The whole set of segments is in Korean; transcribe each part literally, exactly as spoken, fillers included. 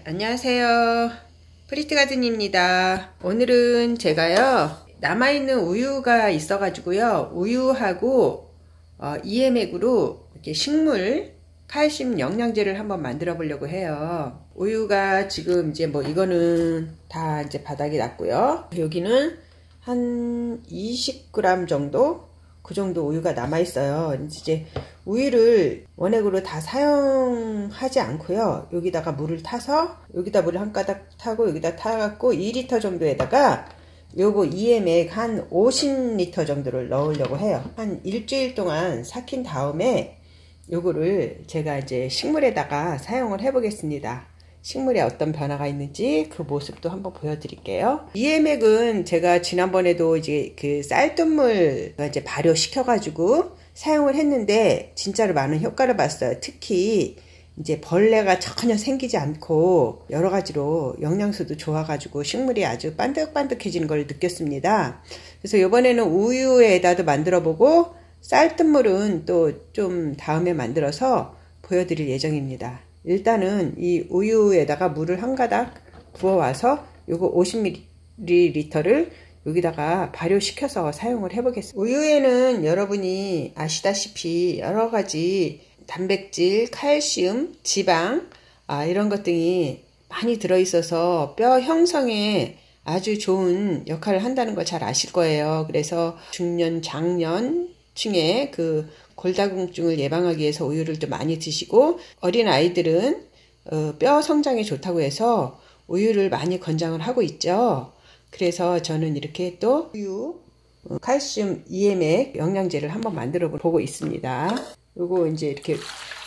안녕하세요, 프리티가든입니다. 오늘은 제가요 남아있는 우유가 있어 가지고요 우유하고 어, 이엠액으로 이렇게 식물 칼슘 영양제를 한번 만들어 보려고 해요. 우유가 지금 이제 뭐 이거는 다 이제 바닥이 났고요, 여기는 한 이십 그램 정도, 그 정도 우유가 남아 있어요. 이제 우유를 원액으로 다 사용하지 않고요, 여기다가 물을 타서, 여기다 물을 한 가닥 타고 여기다 타갖고 이 리터 정도에다가 요거 이엠액 한 오십 리터 정도를 넣으려고 해요. 한 일주일 동안 삭힌 다음에 요거를 제가 이제 식물에다가 사용을 해 보겠습니다. 식물에 어떤 변화가 있는지 그 모습도 한번 보여드릴게요. 이엠액은 제가 지난번에도 이제 그 쌀뜨물 이제 발효시켜 가지고 사용을 했는데 진짜로 많은 효과를 봤어요. 특히 이제 벌레가 전혀 생기지 않고 여러 가지로 영양소도 좋아 가지고 식물이 아주 반득반득해지는 걸 느꼈습니다. 그래서 이번에는 우유에다도 만들어 보고 쌀뜨물은 또 좀 다음에 만들어서 보여드릴 예정입니다. 일단은 이 우유에다가 물을 한 가닥 부어 와서 요거 오십 밀리리터를 여기다가 발효시켜서 사용을 해 보겠습니다. 우유에는 여러분이 아시다시피 여러 가지 단백질, 칼슘, 지방 아, 이런 것들이 많이 들어 있어서 뼈 형성에 아주 좋은 역할을 한다는 걸 잘 아실 거예요. 그래서 중년, 장년 층에 그 골다공증을 예방하기 위해서 우유를 또 많이 드시고, 어린 아이들은 어, 뼈 성장에 좋다고 해서 우유를 많이 권장을 하고 있죠. 그래서 저는 이렇게 또 우유 어, 칼슘 이엠액 영양제를 한번 만들어 보고 있습니다. 요거 이제 이렇게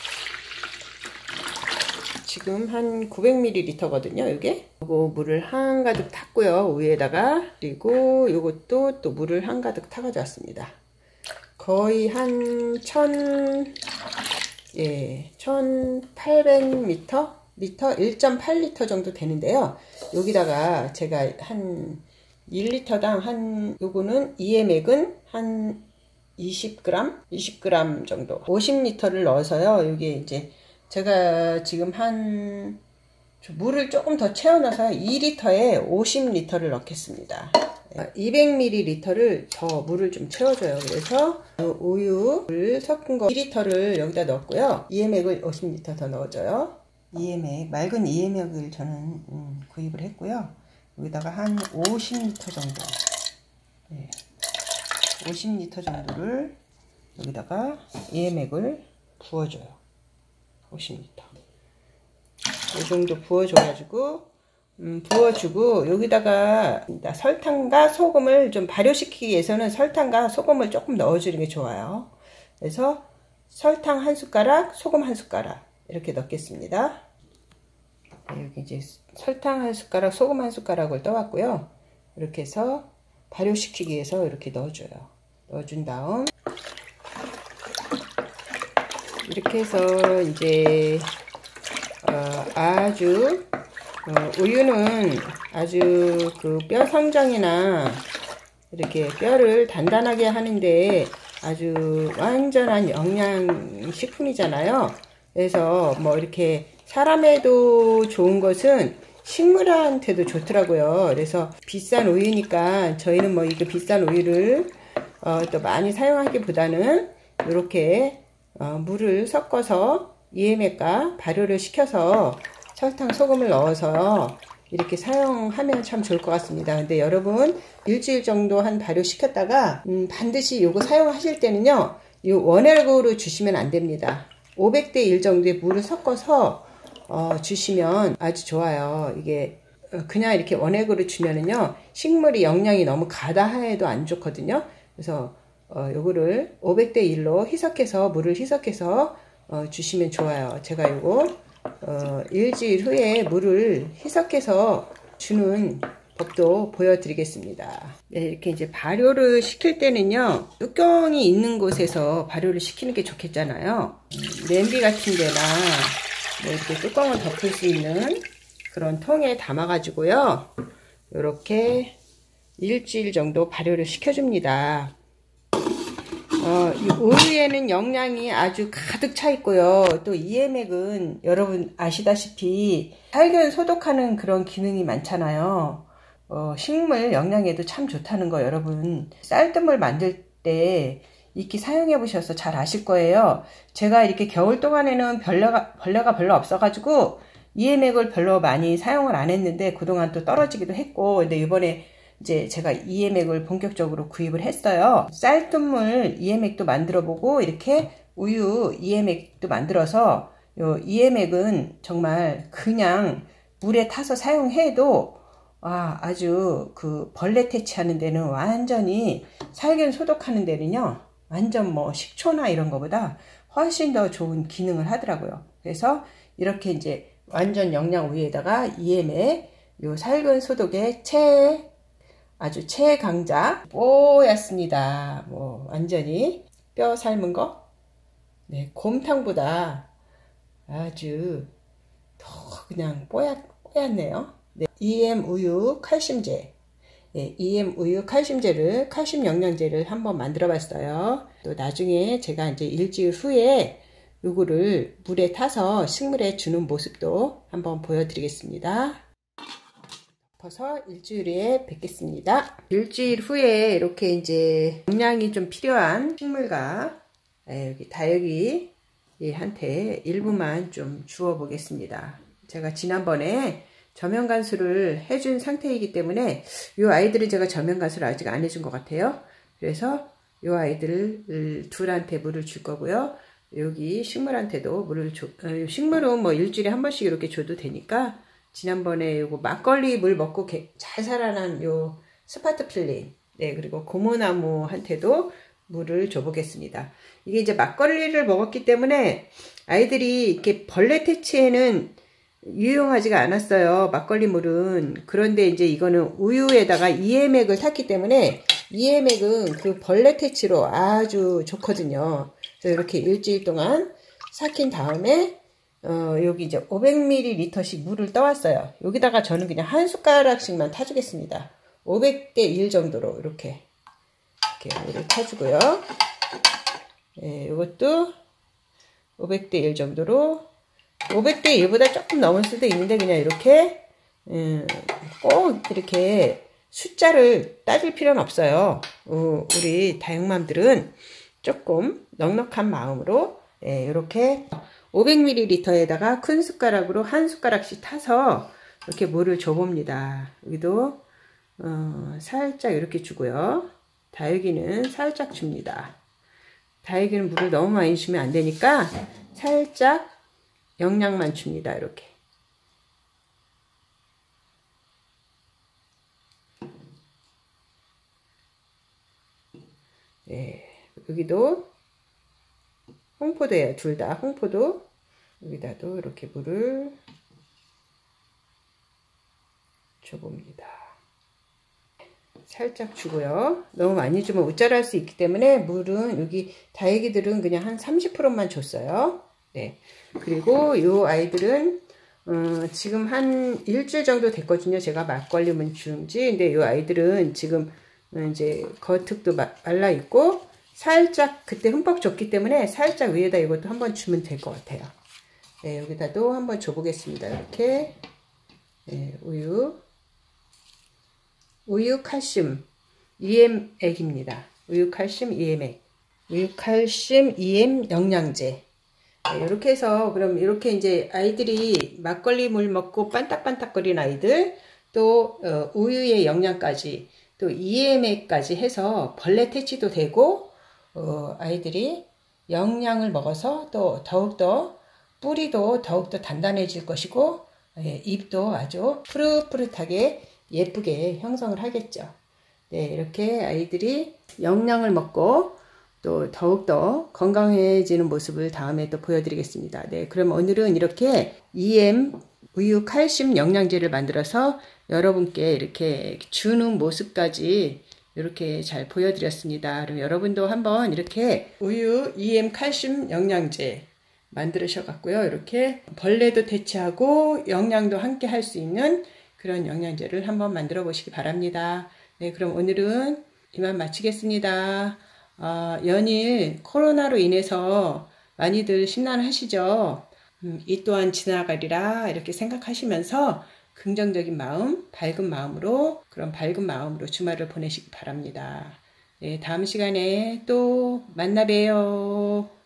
지금 한 구백 밀리리터 거든요. 이게 요거 물을 한 가득 탔고요, 우유에다가. 그리고 요것도 또 물을 한 가득 타 가져왔습니다. 거의 한 천, 예, 천팔백 리터? 리터? 일 점 팔 리터 정도 되는데요. 여기다가 제가 한 일 리터당 한, 요거는 이엠액은 한 이십 그램? 이십 그램 정도. 오십 리터를 넣어서요. 여기에 이제 제가 지금 한, 물을 조금 더 채워넣어서 이 리터에 오십 리터를 넣겠습니다. 이백 밀리리터를 더 물을 좀 채워줘요. 그래서 우유를 섞은 거 이 리터를 여기다 넣었고요. 이엠액을 오십 리터 더 넣어줘요. 이엠액, 맑은 이엠액을 저는 음, 구입을 했고요. 여기다가 한 오십 리터 정도, 네, 오십 리터 정도를 여기다가 이엠액을 부어줘요. 오십 리터. 이 정도 부어줘가지고 음, 부어주고, 여기다가 설탕과 소금을 좀 발효시키기 위해서는 설탕과 소금을 조금 넣어주는 게 좋아요. 그래서 설탕 한 숟가락, 소금 한 숟가락 이렇게 넣겠습니다. 네, 여기 이제 설탕 한 숟가락, 소금 한 숟가락을 떠왔고요. 이렇게 해서 발효시키기 위해서 이렇게 넣어줘요. 넣어준 다음 이렇게 해서 이제 어, 아주 어, 우유는 아주 그 뼈 성장이나 이렇게 뼈를 단단하게 하는데 아주 완전한 영양식품이잖아요. 그래서 뭐 이렇게 사람에도 좋은 것은 식물한테도 좋더라고요. 그래서 비싼 우유니까 저희는 뭐 이거 비싼 우유를 어, 또 많이 사용하기보다는 이렇게 어, 물을 섞어서 이엠액과 발효를 시켜서 설탕, 소금을 넣어서 이렇게 사용하면 참 좋을 것 같습니다. 근데 여러분 일주일 정도 한 발효시켰다가 음, 반드시 요거 사용하실 때는요, 이 원액으로 주시면 안 됩니다. 오백 대 일 정도의 물을 섞어서 어, 주시면 아주 좋아요. 이게 그냥 이렇게 원액으로 주면은요, 식물이 영양이 너무 가다해도 안 좋거든요. 그래서 어, 요거를 오백 대 일로 희석해서, 물을 희석해서 어, 주시면 좋아요. 제가 요거 어, 일주일 후에 물을 희석해서 주는 법도 보여드리겠습니다. 네, 이렇게 이제 발효를 시킬 때는요, 뚜껑이 있는 곳에서 발효를 시키는 게 좋겠잖아요. 음, 냄비 같은 데나 뭐 이렇게 뚜껑을 덮을 수 있는 그런 통에 담아 가지고요, 이렇게 일주일 정도 발효를 시켜줍니다. 어, 이 우유에는 영양이 아주 가득 차 있고요. 또 이엠액은 여러분 아시다시피 살균 소독하는 그런 기능이 많잖아요. 어, 식물 영양에도 참 좋다는 거 여러분 쌀뜨물 만들 때 이렇게 사용해 보셔서 잘 아실 거예요. 제가 이렇게 겨울 동안에는 벌레가, 벌레가 별로 없어 가지고 이엠액을 별로 많이 사용을 안 했는데 그동안 또 떨어지기도 했고, 근데 이번에 이제 제가 이엠액을 본격적으로 구입을 했어요. 쌀뜨물 이엠액도 만들어 보고 이렇게 우유 이엠액도 만들어서 요 이엠액은 정말 그냥 물에 타서 사용해도 아, 아주 그 벌레 퇴치하는 데는 완전히 살균 소독하는 데는요 완전 뭐 식초나 이런 거보다 훨씬 더 좋은 기능을 하더라고요. 그래서 이렇게 이제 완전 영양 우유에다가 이엠액 요 살균 소독의 최 아주 최강자 뽀얗습니다. 뭐 완전히 뼈 삶은 거, 네 곰탕보다 아주 더 그냥 뽀얗 뽀얗네요. 네, 이엠 우유 칼슘제, 네, 이엠 우유 칼슘제를 칼슘 영양제를 한번 만들어 봤어요. 또 나중에 제가 이제 일주일 후에 요거를 물에 타서 식물에 주는 모습도 한번 보여드리겠습니다. 덮어서 일주일에 뵙겠습니다. 일주일 후에 이렇게 이제 영양이 좀 필요한 식물과 여기 다육이 한테 일부만 좀 주어 보겠습니다. 제가 지난번에 저면간수를 해준 상태이기 때문에 이 아이들은 제가 저면간수를 아직 안 해준 것 같아요. 그래서 이 아이들 둘한테 물을 줄 거고요. 여기 식물한테도 물을 줘. 식물은 뭐 일주일에 한 번씩 이렇게 줘도 되니까 지난번에 요거 막걸리 물 먹고 잘 살아난 요 스파트필린, 네, 그리고 고무나무한테도 물을 줘보겠습니다. 이게 이제 막걸리를 먹었기 때문에 아이들이 이렇게 벌레 퇴치에는 유용하지가 않았어요. 막걸리 물은. 그런데 이제 이거는 우유에다가 이엠액을 탔기 때문에 이엠액은 그 벌레 퇴치로 아주 좋거든요. 그래서 이렇게 일주일 동안 삭힌 다음에 어, 여기 이제 오백 밀리리터씩 물을 떠왔어요. 여기다가 저는 그냥 한 숟가락씩만 타주겠습니다. 오백 대 일 정도로 이렇게, 이렇게 물을 타주고요. 예, 이것도 오백 대 일 정도로, 오백 대 일보다 조금 넘을 수도 있는데, 그냥 이렇게, 음, 꼭 이렇게 숫자를 따질 필요는 없어요. 어, 우리 다육맘들은 조금 넉넉한 마음으로, 예, 이렇게 오백 밀리리터에다가 큰 숟가락으로 한 숟가락씩 타서 이렇게 물을 줘봅니다. 여기도 어, 살짝 이렇게 주고요. 다육이는 살짝 줍니다. 다육이는 물을 너무 많이 주면 안 되니까 살짝 영양만 줍니다. 이렇게. 네, 여기도 홍포도예요. 둘 다 홍포도. 여기다도 이렇게 물을 줘봅니다. 살짝 주고요. 너무 많이 주면 우짜할 수 있기 때문에 물은 여기 다육이들은 그냥 한 삼십 퍼센트만 줬어요. 네. 그리고 이 아이들은 어, 지금 한 일주일 정도 됐거든요. 제가 막걸리 물 준지. 근데 이 아이들은 지금 이제 겉흙도 말라 있고 살짝 그때 흠뻑 줬기 때문에 살짝 위에다 이것도 한번 주면 될 것 같아요. 네, 여기다도 한번 줘보겠습니다. 이렇게. 네, 우유. 우유 칼슘 이엠액입니다. 우유 칼슘 이엠액. 우유 칼슘 이엠 영양제. 네, 이렇게 해서 그럼 이렇게 이제 아이들이 막걸리 물 먹고 반딱반딱거리는 아이들, 또 어, 우유의 영양까지, 또 이엠액까지 해서 벌레 퇴치도 되고, 어, 아이들이 영양을 먹어서 또 더욱더 뿌리도 더욱더 단단해질 것이고, 예, 잎도 아주 푸릇푸릇하게 예쁘게 형성을 하겠죠. 네, 이렇게 아이들이 영양을 먹고 또 더욱더 건강해지는 모습을 다음에 또 보여드리겠습니다. 네, 그럼 오늘은 이렇게 이엠 우유 칼슘 영양제를 만들어서 여러분께 이렇게 주는 모습까지 이렇게 잘 보여드렸습니다. 그럼 여러분도 한번 이렇게 우유 이엠 칼슘 영양제 만들으셔갖고요. 이렇게 벌레도 퇴치하고 영양도 함께 할 수 있는 그런 영양제를 한번 만들어 보시기 바랍니다. 네, 그럼 오늘은 이만 마치겠습니다. 어, 연일 코로나로 인해서 많이들 심란하시죠. 음, 이 또한 지나가리라 이렇게 생각하시면서 긍정적인 마음, 밝은 마음으로 그런 밝은 마음으로 주말을 보내시기 바랍니다. 네, 다음 시간에 또 만나 봬요.